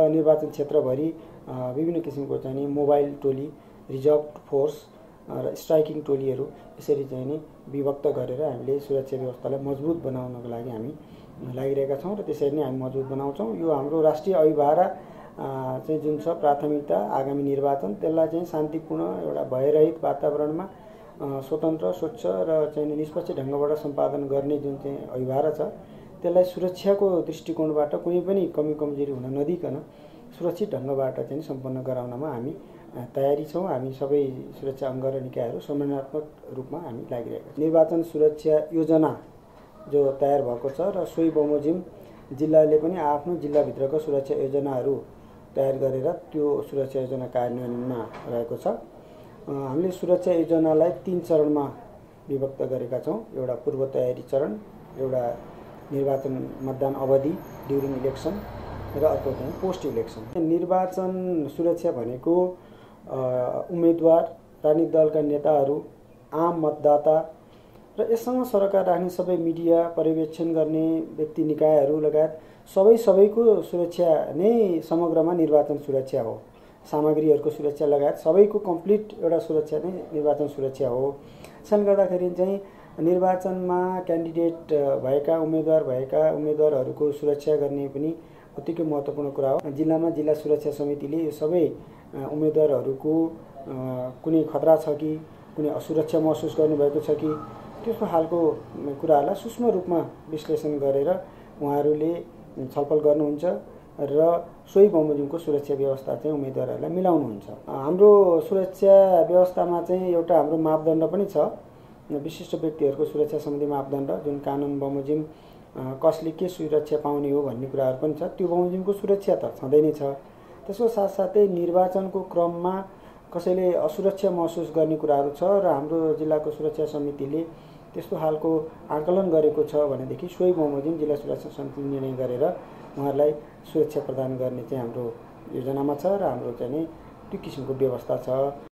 निर्वाचन क्षेत्रभरि विभिन्न किसिमको चाहिँ नि मोबाइल टोली, रिजर्भ फोर्स र स्ट्राइकिङ टोलीहरू यसरी चाहिँ नि विभक्त गरेर हामीले सुरक्षा व्यवस्थालाई मजबुत बनाउनको लागि हामी लागिरहेका छौँ र त्यसरी नै हामी मजबुत बनाउँछौँ। यो हाम्रो राष्ट्रिय अभिभारा चाहिँ जुन छ प्राथमिकता आगामी निर्वाचन, त्यसलाई चाहिँ शान्तिपूर्ण एउटा भयरहित वातावरणमा स्वतन्त्र, स्वच्छ र चाहिँ निष्पक्ष ढङ्गबाट सम्पादन गर्ने जुन चाहिँ अभिभारा छ, त्यसलाई सुरक्षाको दृष्टिकोणबाट कुनै पनि कमी कमजोरी हुन नदिकन सुरक्षित ढङ्गबाट चाहिँ सम्पन्न गराउनमा हामी तयारी छौँ। हामी सबै सुरक्षा अङ्ग र निकायहरू समन्वयात्मक रूपमा हामी लागिरहेका छौँ। निर्वाचन सुरक्षा योजना जो तयार भएको छ र सोही बमोजिम जिल्लाले पनि आफ्नो जिल्लाभित्रको सुरक्षा योजनाहरू तयार गरेर त्यो सुरक्षा योजना कार्यान्वयनमा रहेको छ। हामीले सुरक्षा योजनालाई 3 चरणमा विभक्त गरेका छौँ। एउटा पूर्व तयारी चरण, एउटा निर्वाचन मतदान अवधि ड्युरिङ इलेक्सन र अर्को चाहिँ पोस्ट इलेक्सन। निर्वाचन सुरक्षा भनेको उम्मेदवार, राजनीतिक दलका नेताहरू, आम मतदाता र यससँग सरकार राख्ने सबै मिडिया, पर्यवेक्षण गर्ने व्यक्ति निकायहरू लगायत सबैको सुरक्षा नै समग्रमा निर्वाचन सुरक्षा हो। सामग्रीहरूको सुरक्षा लगायत सबैको कम्प्लिट एउटा सुरक्षा नै निर्वाचन सुरक्षा हो। त्यसले गर्दाखेरि चाहिँ निर्वाचनमा क्यान्डिडेट भएका उम्मेदवारहरूको सुरक्षा गर्ने पनि उत्तिकै महत्त्वपूर्ण कुरा हो। जिल्लामा जिल्ला सुरक्षा समितिले यो सबै उम्मेदवारहरूको कुनै खतरा छ कि, कुनै असुरक्षा महसुस गर्नुभएको छ कि, त्यस्तो खालको कुराहरूलाई सूक्ष्म रूपमा विश्लेषण गरेर उहाँहरूले छलफल गर्नुहुन्छ र सोही बमोजिमको सुरक्षा व्यवस्था चाहिँ उम्मेदवारहरूलाई मिलाउनुहुन्छ। हाम्रो सुरक्षा व्यवस्थामा चाहिँ एउटा हाम्रो मापदण्ड पनि छ, विशिष्ट व्यक्तिहरूको सुरक्षा सम्बन्धी मापदण्ड, जुन कानुन बमोजिम कसले के सुरक्षा पाउने हो भन्ने कुराहरू पनि छ। त्यो बमोजिमको सुरक्षा त छँदै नै छ। त्यसको साथसाथै निर्वाचनको क्रममा कसैले असुरक्षा महसुस गर्ने कुराहरू छ र हाम्रो जिल्लाको सुरक्षा समितिले त्यस्तो खालको आकलन गरेको छ भनेदेखि सोही बमोजिम जिल्ला सुरक्षा समितिले निर्णय गरेर उहाँहरूलाई सुरक्षा प्रदान गर्ने चाहिँ हाम्रो योजनामा छ र हाम्रो चाहिँ त्यो किसिमको व्यवस्था छ।